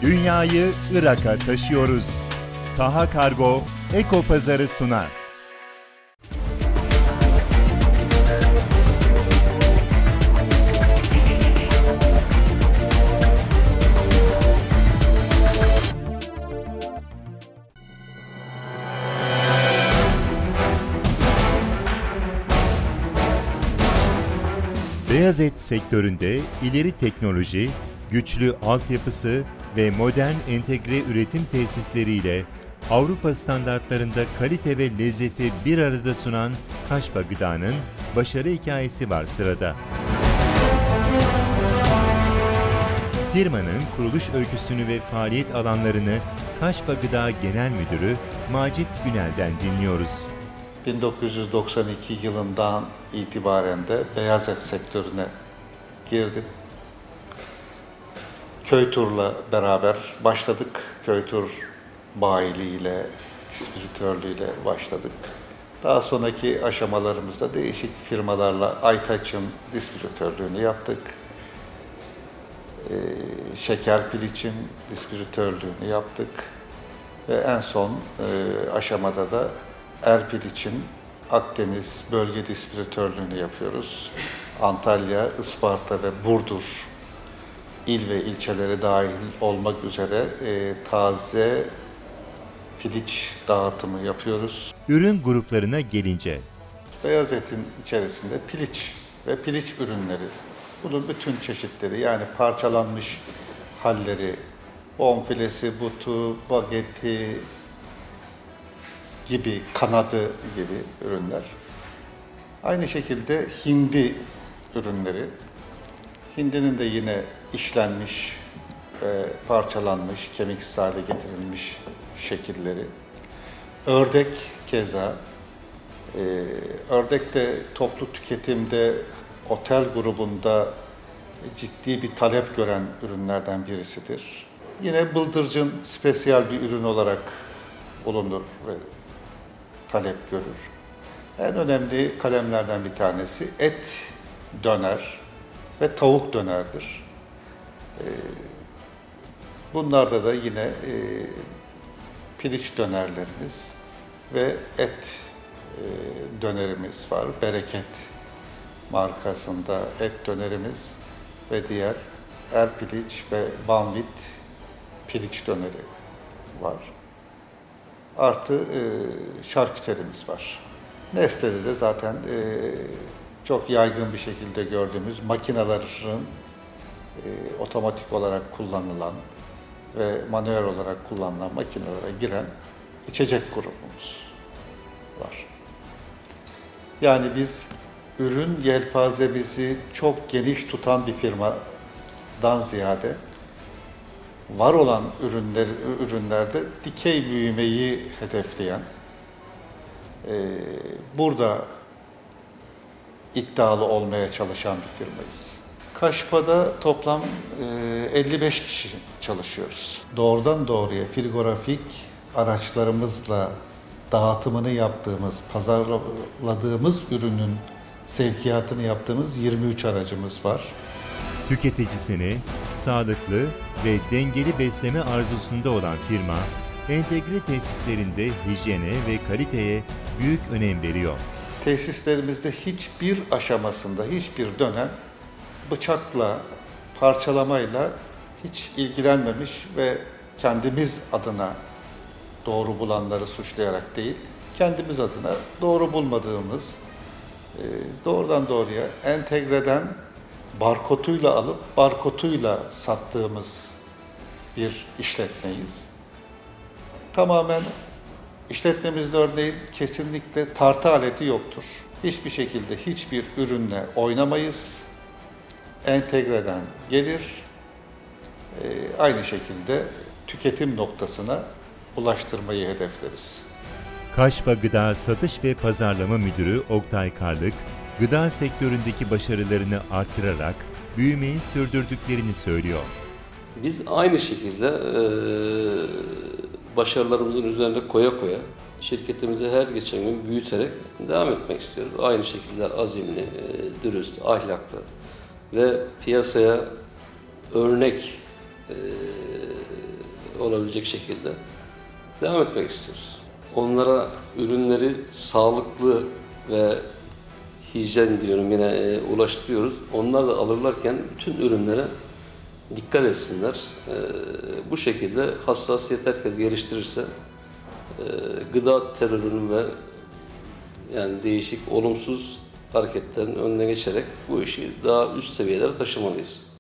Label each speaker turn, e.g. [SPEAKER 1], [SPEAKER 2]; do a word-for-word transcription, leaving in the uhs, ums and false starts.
[SPEAKER 1] Dünyayı Irak'a taşıyoruz. Taha Kargo Eko Pazarı sunar. Beyaz et sektöründe ileri teknoloji, güçlü altyapısı ve modern entegre üretim tesisleriyle Avrupa standartlarında kalite ve lezzeti bir arada sunan Kaşba Gıda'nın başarı hikayesi var sırada. Firmanın kuruluş öyküsünü ve faaliyet alanlarını Kaşba Gıda Genel Müdürü Macit Günel'den dinliyoruz.
[SPEAKER 2] bin dokuz yüz doksan iki yılından itibaren de beyaz et sektörüne girdim. Köytur'la beraber başladık. Köytur bayiliğiyle, distribütörlüğüyle başladık. Daha sonraki aşamalarımızda değişik firmalarla Aytaç'ın distribütörlüğünü yaptık. Ee, Şeker Piliç'in distribütörlüğünü yaptık. Ve en son e, aşamada da Erpiliç'in Akdeniz bölge distribütörlüğünü yapıyoruz. Antalya, Isparta ve Burdur il ve ilçeleri dahil olmak üzere e, taze piliç dağıtımı yapıyoruz.
[SPEAKER 1] Ürün gruplarına gelince,
[SPEAKER 2] beyaz etin içerisinde piliç ve piliç ürünleri, bunun bütün çeşitleri, yani parçalanmış halleri, bonfilesi, butu, bageti gibi, kanadı gibi ürünler. Aynı şekilde hindi ürünleri. Hindinin de yine işlenmiş ve parçalanmış, kemiksiz hale getirilmiş şekilleri. Ördek keza. Ee, ördek de toplu tüketimde, otel grubunda ciddi bir talep gören ürünlerden birisidir. Yine bıldırcın spesiyel bir ürün olarak bulunur ve talep görür. En önemli kalemlerden bir tanesi et döner ve tavuk dönerdir. Bunlarda da yine piliç dönerlerimiz ve et dönerimiz var. Bereket markasında et dönerimiz ve diğer Erpiliç ve Banvit piliç döneri var. Artı e, şarküterimiz var. Nestle'de de zaten e, çok yaygın bir şekilde gördüğümüz makinelerin e, otomatik olarak kullanılan ve manuel olarak kullanılan makinelere giren içecek grubumuz var. Yani biz ürün yelpazemizi çok geniş tutan bir firmadan ziyade var olan ürünler, ürünlerde dikey büyümeyi hedefleyen, e, burada iddialı olmaya çalışan bir firmayız. Kaşba'da toplam e, elli beş kişi çalışıyoruz. Doğrudan doğruya frigorafik araçlarımızla dağıtımını yaptığımız, pazarladığımız ürünün sevkiyatını yaptığımız yirmi üç aracımız var.
[SPEAKER 1] Tüketicisini sağlıklı ve dengeli besleme arzusunda olan firma, entegre tesislerinde hijyene ve kaliteye büyük önem veriyor.
[SPEAKER 2] Tesislerimizde hiçbir aşamasında, hiçbir dönem bıçakla, parçalamayla hiç ilgilenmemiş ve kendimiz adına doğru bulanları suçlayarak değil, kendimiz adına doğru bulmadığımız, doğrudan doğruya entegreden barkoduyla alıp barkoduyla sattığımız bir işletmeyiz. Tamamen işletmemizde örneğin kesinlikle tartı aleti yoktur. Hiçbir şekilde hiçbir ürünle oynamayız. Entegreden gelir. Ee, aynı şekilde tüketim noktasına ulaştırmayı hedefleriz.
[SPEAKER 1] Kaşba Gıda Satış ve Pazarlama Müdürü Oktay Karlık, gıda sektöründeki başarılarını artırarak büyümeyi sürdürdüklerini söylüyor.
[SPEAKER 3] Biz aynı şekilde e, başarılarımızın üzerine koya koya şirketimizi her geçen gün büyüterek devam etmek istiyoruz. Aynı şekilde azimli, e, dürüst, ahlaklı ve piyasaya örnek e, olabilecek şekilde devam etmek istiyoruz. Onlara ürünleri sağlıklı ve hijyen diyorum yine e, ulaştırıyoruz. Onlar da alırlarken bütün ürünlere dikkat etsinler. E, bu şekilde hassasiyet herkes geliştirirse e, gıda terörünün ve yani değişik olumsuz hareketlerin önüne geçerek bu işi daha üst seviyelere taşımalıyız.